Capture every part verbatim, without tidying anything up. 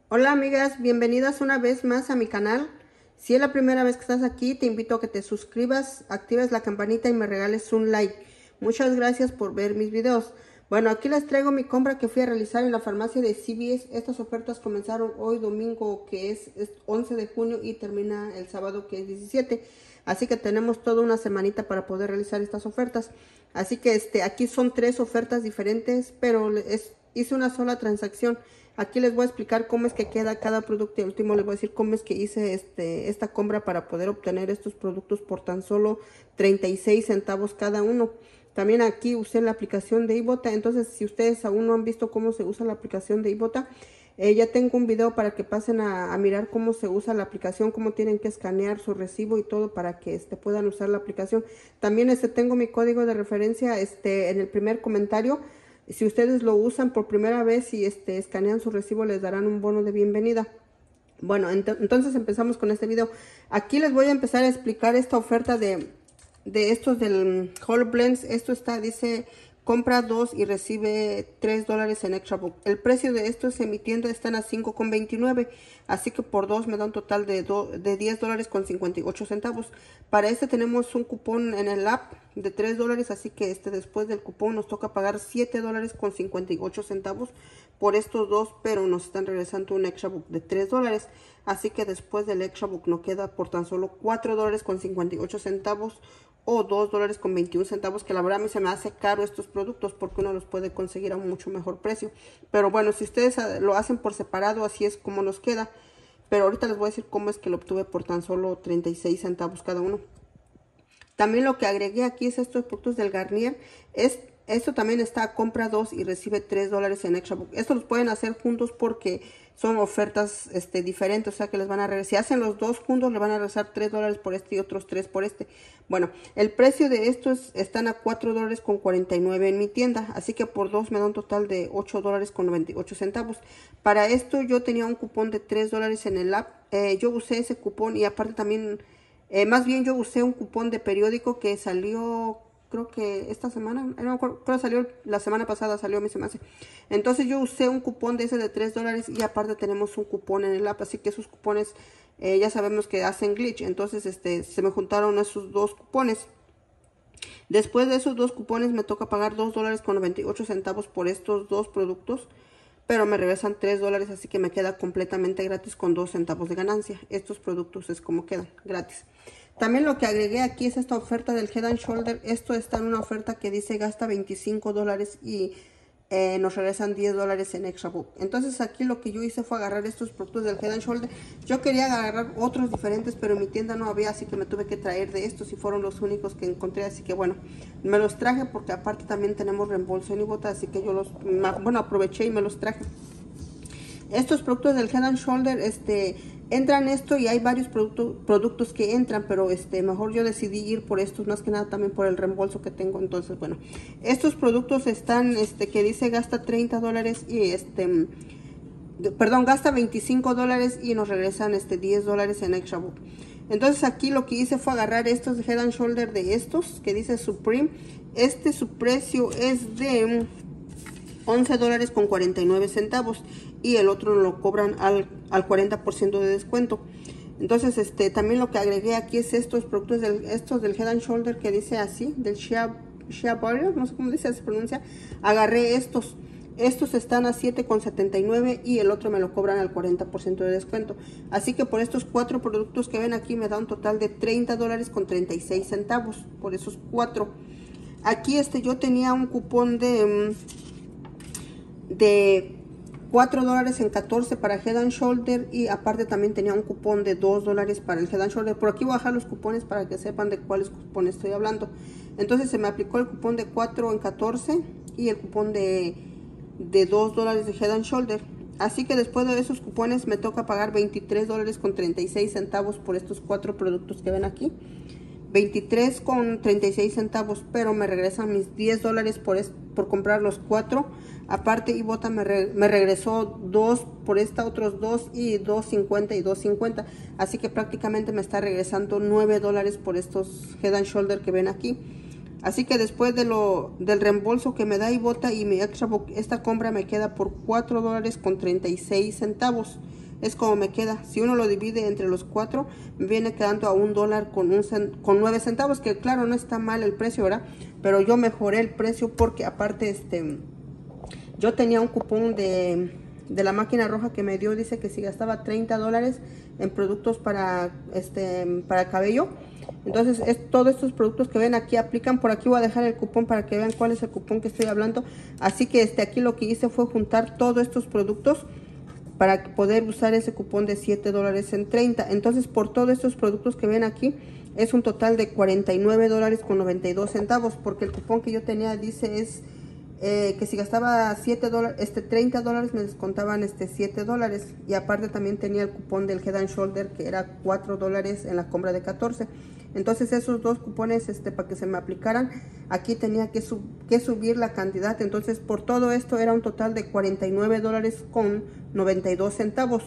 Hola amigas, bienvenidas una vez más a mi canal. Si es la primera vez que estás aquí, te invito a que te suscribas, actives la campanita y me regales un like. Muchas gracias por ver mis videos. Bueno, aquí les traigo mi compra que fui a realizar en la farmacia de C V S. Estas ofertas comenzaron hoy domingo, que es, es once de junio, y termina el sábado, que es diecisiete. Así que tenemos toda una semanita para poder realizar estas ofertas. Así que este, aquí son tres ofertas diferentes, pero es, hice una sola transacción. Aquí les voy a explicar cómo es que queda cada producto y al último les voy a decir cómo es que hice este, esta compra para poder obtener estos productos por tan solo treinta y seis centavos cada uno. También aquí usé la aplicación de Ibotta. Entonces, si ustedes aún no han visto cómo se usa la aplicación de Ibotta, eh, ya tengo un video para que pasen a, a mirar cómo se usa la aplicación, cómo tienen que escanear su recibo y todo para que este, puedan usar la aplicación. También este, tengo mi código de referencia este, en el primer comentario. Si ustedes lo usan por primera vez y este, escanean su recibo, les darán un bono de bienvenida. Bueno, ent entonces empezamos con este video. Aquí les voy a empezar a explicar esta oferta de, de estos del Whole Blends. Esto está, dice, compra dos y recibe tres dólares en Extra Book. El precio de estos en mi tienda están a cinco con veintinueve. Así que por dos me da un total de, de diez dólares con cincuenta y ocho centavos. Para este tenemos un cupón en el app de tres dólares. Así que este después del cupón nos toca pagar siete dólares con cincuenta y ocho centavos por estos dos. Pero nos están regresando un Extra Book de tres dólares. Así que después del Extra Book nos queda por tan solo cuatro dólares con cincuenta y ocho centavos. O dos dólares con veintiún centavos, que la verdad a mí se me hace caro estos productos porque uno los puede conseguir a un mucho mejor precio. Pero bueno, si ustedes lo hacen por separado, así es como nos queda. Pero ahorita les voy a decir cómo es que lo obtuve por tan solo treinta y seis centavos cada uno. También lo que agregué aquí es estos productos del Garnier. Es, esto también está a compra dos y recibe tres dólares en Extra Book. Estos los pueden hacer juntos porque son ofertas este, diferentes, o sea que les van a regresar. Si hacen los dos juntos, le van a regresar tres dólares por este y otros tres por este. Bueno, el precio de estos están a cuatro dólares con cuarenta y nueve en mi tienda, así que por dos me da un total de ocho dólares con noventa y ocho centavos. Para esto yo tenía un cupón de tres dólares en el app. Eh, yo usé ese cupón y aparte también... Eh, más bien yo usé un cupón de periódico que salió, creo que esta semana, no me acuerdo, creo que salió la semana pasada, salió a mí se me hace. Entonces yo usé un cupón de ese de tres dólares y aparte tenemos un cupón en el app, así que esos cupones eh, ya sabemos que hacen glitch. Entonces este se me juntaron esos dos cupones. Después de esos dos cupones me toca pagar dos dólares con noventa y ocho centavos por estos dos productos. Pero me regresan tres dólares, así que me queda completamente gratis con dos centavos de ganancia. Estos productos es como quedan, gratis. También lo que agregué aquí es esta oferta del Head and Shoulder. Esto está en una oferta que dice gasta veinticinco dólares y eh, nos regresan diez dólares en Extra Book. Entonces aquí lo que yo hice fue agarrar estos productos del Head and Shoulder. Yo quería agarrar otros diferentes, pero en mi tienda no había, así que me tuve que traer de estos y fueron los únicos que encontré. Así que bueno, me los traje porque aparte también tenemos reembolso en Ibotta, así que yo los, bueno, aproveché y me los traje. Estos productos del Head and Shoulder, este, entran esto y hay varios productos, productos que entran, pero este, mejor yo decidí ir por estos, más que nada también por el reembolso que tengo. Entonces, bueno, estos productos están, este, que dice gasta treinta dólares y este, perdón, gasta veinticinco dólares y nos regresan este diez dólares en Extra Book. Entonces aquí lo que hice fue agarrar estos de Head and Shoulder de estos, que dice Supreme. Este su precio es de once dólares con cuarenta y nueve centavos y el otro lo cobran al, al cuarenta por ciento de descuento. Entonces este también lo que agregué aquí es estos productos del, estos del Head and Shoulder que dice así, del Shea, Shea Butter, no sé cómo dice, se pronuncia. Agarré estos, estos están a siete con setenta y nueve y el otro me lo cobran al cuarenta por ciento de descuento. Así que por estos cuatro productos que ven aquí me da un total de treinta dólares con treinta y seis centavos por esos cuatro. Aquí este yo tenía un cupón de de cuatro dólares en catorce para Head and Shoulder y aparte también tenía un cupón de dos dólares para el Head and Shoulder. Por aquí voy a dejar los cupones para que sepan de cuáles cupones estoy hablando. Entonces se me aplicó el cupón de cuatro en catorce y el cupón de, de dos dólares de Head and Shoulder. Así que después de esos cupones me toca pagar veintitrés dólares con treinta y seis centavos por estos cuatro productos que ven aquí. veintitrés con treinta y seis centavos, pero me regresan mis diez dólares por, por comprar los cuatro. Aparte Ibotta me, re, me regresó dos por esta, otros dos y dos cincuenta y dos cincuenta. Así que prácticamente me está regresando nueve dólares por estos Head and Shoulder que ven aquí. Así que después de lo del reembolso que me da Ibotta y mi Extrabook, esta compra me queda por cuatro dólares con treinta y seis centavos. Es como me queda. Si uno lo divide entre los cuatro, me viene quedando a un dólar con, un con nueve centavos, que claro, no está mal el precio, ¿verdad? Pero yo mejoré el precio porque aparte, este, yo tenía un cupón de, de la máquina roja que me dio, dice que si gastaba treinta dólares en productos para, este, para cabello. Entonces, es, todos estos productos que ven aquí aplican. Por aquí voy a dejar el cupón para que vean cuál es el cupón que estoy hablando. Así que este, aquí lo que hice fue juntar todos estos productos para poder usar ese cupón de siete dólares en treinta. Entonces, por todos estos productos que ven aquí, es un total de cuarenta y nueve dólares con noventa y dos centavos. Porque el cupón que yo tenía dice es eh, que si gastaba siete dólares, este, treinta dólares me descontaban este, siete dólares. Y aparte también tenía el cupón del Head and Shoulder, que era cuatro dólares en la compra de catorce. Entonces esos dos cupones, este, para que se me aplicaran, aquí tenía que, sub, que subir la cantidad. Entonces por todo esto era un total de cuarenta y nueve dólares con noventa y dos centavos.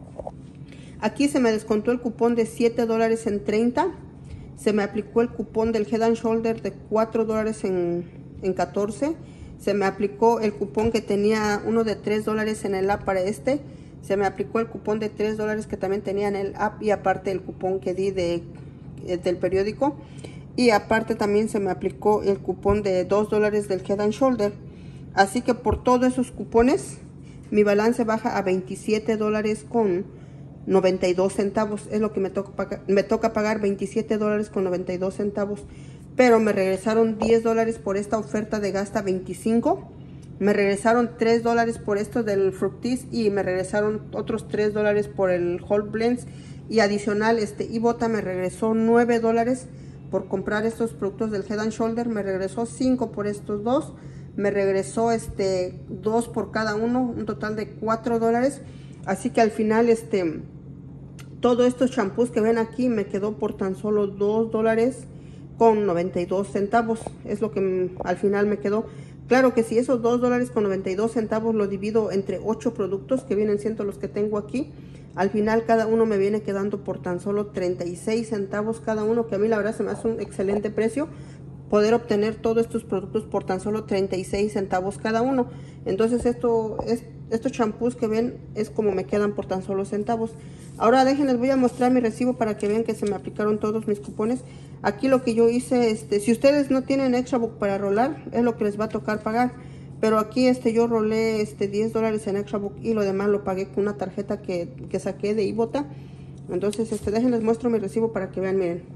Aquí se me descontó el cupón de siete dólares en treinta. Se me aplicó el cupón del Head and Shoulder de cuatro dólares en, en catorce. Se me aplicó el cupón que tenía uno de tres dólares en el app para este. Se me aplicó el cupón de tres dólares que también tenía en el app. Y aparte el cupón que di de... del periódico, y aparte también se me aplicó el cupón de dos dólares del Head and Shoulder. Así que por todos esos cupones mi balance baja a veintisiete dólares con noventa y dos centavos. Es lo que me toca pagar, me toca pagar veintisiete dólares con noventa y dos centavos. Pero me regresaron diez dólares por esta oferta de gasta veinticinco. Me regresaron tres dólares por esto del Fructis, y me regresaron otros tres dólares por el Whole Blends. Y adicional, este Ibotta me regresó nueve dólares por comprar estos productos del Head and Shoulder. Me regresó cinco por estos dos. Me regresó este dos por cada uno, un total de cuatro dólares. Así que al final, este, todos estos champús que ven aquí me quedó por tan solo dos dólares con noventa y dos centavos. Es lo que al final me quedó. Claro que si esos dos dólares con noventa y dos centavos lo divido entre ocho productos, que vienen siendo los que tengo aquí, al final cada uno me viene quedando por tan solo treinta y seis centavos cada uno, que a mí la verdad se me hace un excelente precio poder obtener todos estos productos por tan solo treinta y seis centavos cada uno. Entonces esto es, estos champús que ven es como me quedan por tan solo centavos. Ahora déjenles, voy a mostrar mi recibo para que vean que se me aplicaron todos mis cupones. Aquí lo que yo hice, este, si ustedes no tienen Extrabook para rolar, es lo que les va a tocar pagar. Pero aquí este yo rolé este diez dólares en Extrabook y lo demás lo pagué con una tarjeta que, que saqué de Ibotta. Entonces este déjenles muestro mi recibo para que vean. Miren,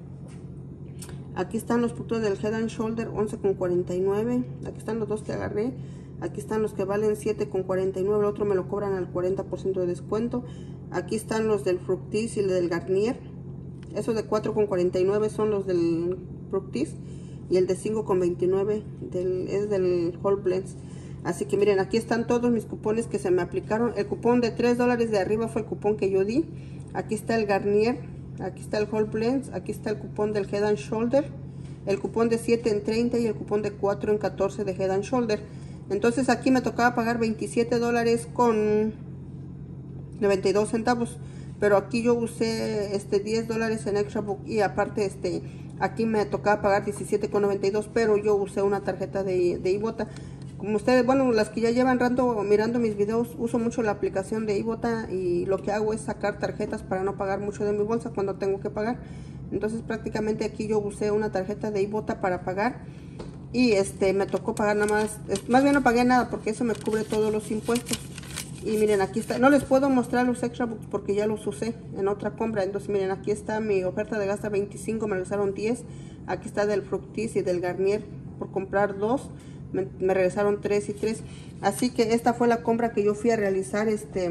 aquí están los productos del Head and Shoulder, once con cuarenta y nueve. Aquí están los dos que agarré. Aquí están los que valen siete con cuarenta y nueve. El otro me lo cobran al cuarenta por ciento de descuento. Aquí están los del Fructis y el del Garnier. Esos de cuatro con cuarenta y nueve son los del Fructis. Y el de cinco con veintinueve del, es del Whole Blends. Así que miren, aquí están todos mis cupones que se me aplicaron. El cupón de tres dólares de arriba fue el cupón que yo di. Aquí está el Garnier. Aquí está el Whole Blends. Aquí está el cupón del Head and Shoulder. El cupón de siete en treinta y el cupón de cuatro en catorce de Head and Shoulder. Entonces aquí me tocaba pagar veintisiete dólares con noventa y dos centavos. Pero aquí yo usé este diez dólares en Extrabook y aparte este aquí me tocaba pagar diecisiete con noventa y dos, pero yo usé una tarjeta de, de Ibotta. Como ustedes, bueno, las que ya llevan rato mirando mis videos, uso mucho la aplicación de Ibotta y lo que hago es sacar tarjetas para no pagar mucho de mi bolsa cuando tengo que pagar. Entonces prácticamente aquí yo usé una tarjeta de Ibotta para pagar y este me tocó pagar nada más, más bien no pagué nada porque eso me cubre todos los impuestos. Y miren, aquí está, no les puedo mostrar los Extrabooks porque ya los usé en otra compra. Entonces miren, aquí está mi oferta de gasta veinticinco, me regresaron diez. Aquí está del Fructis y del Garnier por comprar dos, me, me regresaron tres y tres. Así que esta fue la compra que yo fui a realizar este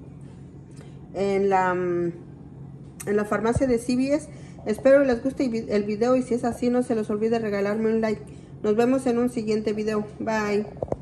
en la en la farmacia de C V S. Espero les guste el video y si es así no se les olvide regalarme un like. Nos vemos en un siguiente video. Bye.